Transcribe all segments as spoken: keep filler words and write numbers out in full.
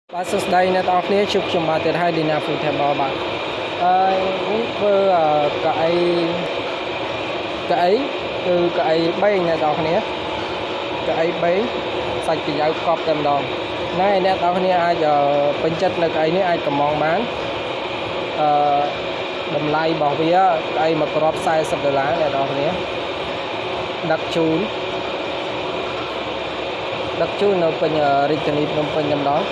បាទសួស្តីអ្នកទាំងអស់គ្នាជួបខ្ញុំបាទទៀតហើយ Dina Food Table បាទហើយនេះធ្វើកៅអីកៅអីគឺកៅអីបេងអ្នកទាំងអស់គ្នាកៅអីបេងសាច់កាយ៉ៅកប់តែម្ដងណែអ្នកទាំងអស់គ្នាអាចពេញចិត្តនៅកៅអីនេះអាចកម្មងបានអឺតម្លៃរបស់វាកៅអីមួយគ្រាប់สี่สิบដុល្លារអ្នកទាំងអស់គ្នាដឹកជូនដឹកជូននៅពេញរាជធានីភ្នំពេញតែម្ដង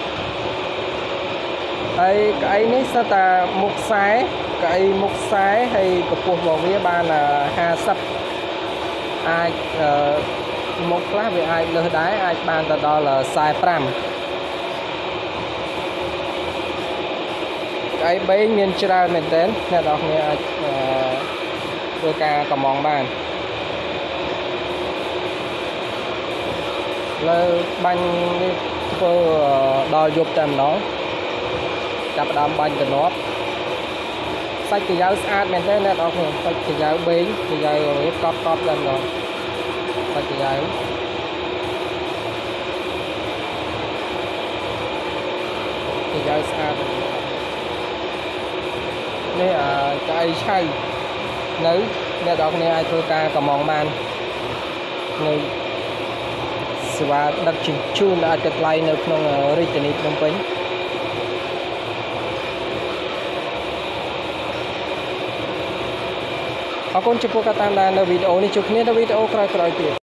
ហើយកៅអីនេះសិតតែមុខខ្សែកៅអីមុខខ្សែហើយកម្ពស់របស់វាបានห้าสิบអាចមុខខ្លះវាអាចលើសដែរអាចបានទៅដល់สี่สิบห้ากៅអីបេងមានច្រើនមែនទែនអ្នកនរគ្នាអាចធ្វើការកម្មងបានលើបាញ់នេះធ្វើដល់យប់តែម្ដងចាប់ដើមបាញ់កណប់សាច់កាយ៉ៅស្អាតមែនទេអ្នកនរគ្នាសាច់កាយ៉ៅបេងកាយ៉ៅរៀបកប់កប់តែម្ដងសាច់កាយ៉ៅកាយ៉ៅស្អាតនេះកៅអីឆៅនៅអ្នកនរគ្នាអាចធ្វើការកម្មងបាននៅសេវាដឹកជញ្ជូនអាចទៅថ្លៃនៅក្នុងរាជធានីភ្នំពេញអរគុណចំពោះការតាមដាននៅវីដេអូនេះជួបគ្នានៅវីដេអូក្រោយៗទៀត